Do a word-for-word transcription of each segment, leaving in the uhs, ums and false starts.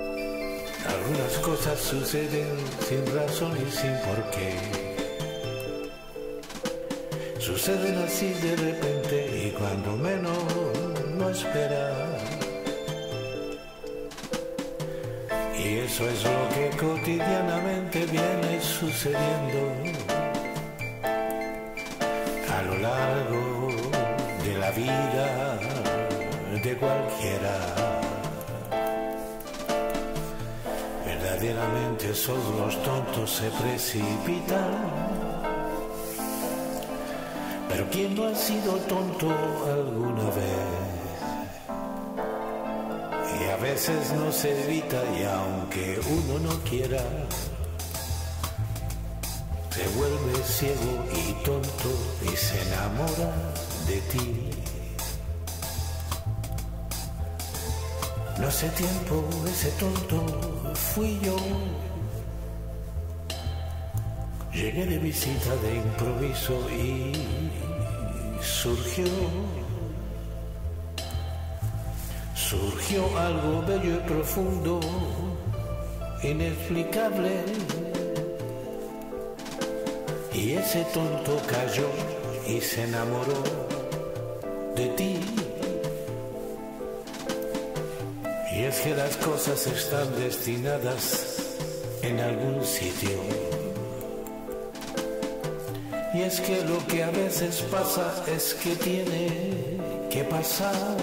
Algunas cosas suceden sin razón y sin porqué. Suceden así de repente y cuando menos no esperas. Y eso es lo que cotidianamente viene sucediendo a lo largo de la vida de cualquiera. Verdaderamente solo los tontos se precipitan. Pero ¿quién no ha sido tonto alguna vez? Y a veces no se evita, y aunque uno no quiera, se vuelve ciego y tonto y se enamora de ti. No hace tiempo ese tonto fui yo. Llegué de visita de improviso y surgió, surgió algo bello y profundo, inexplicable. Y ese tonto cayó y se enamoró de ti. Y es que las cosas están destinadas en algún sitio. Y es que lo que a veces pasa es que tiene que pasar.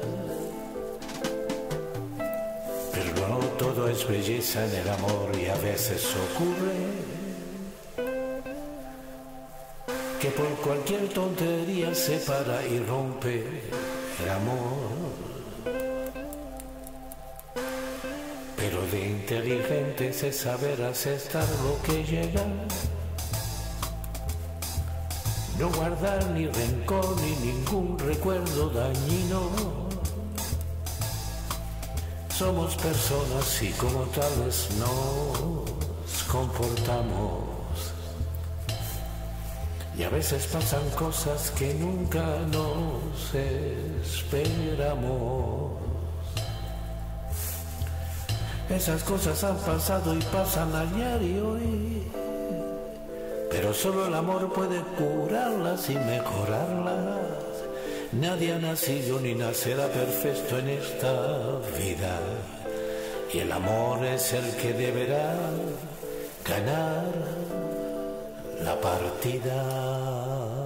Pero no todo es belleza en el amor y a veces ocurre que por cualquier tontería se para y rompe el amor. Pero de inteligentes es saber aceptar lo que llega, no guardar ni rencor ni ningún recuerdo dañino. Somos personas y como tales nos comportamos. Y a veces pasan cosas que nunca nos esperamos. Esas cosas han pasado y pasan ayer y hoy, pero solo el amor puede curarlas y mejorarlas. Nadie ha nacido ni nacerá perfecto en esta vida, y el amor es el que deberá ganar la partida.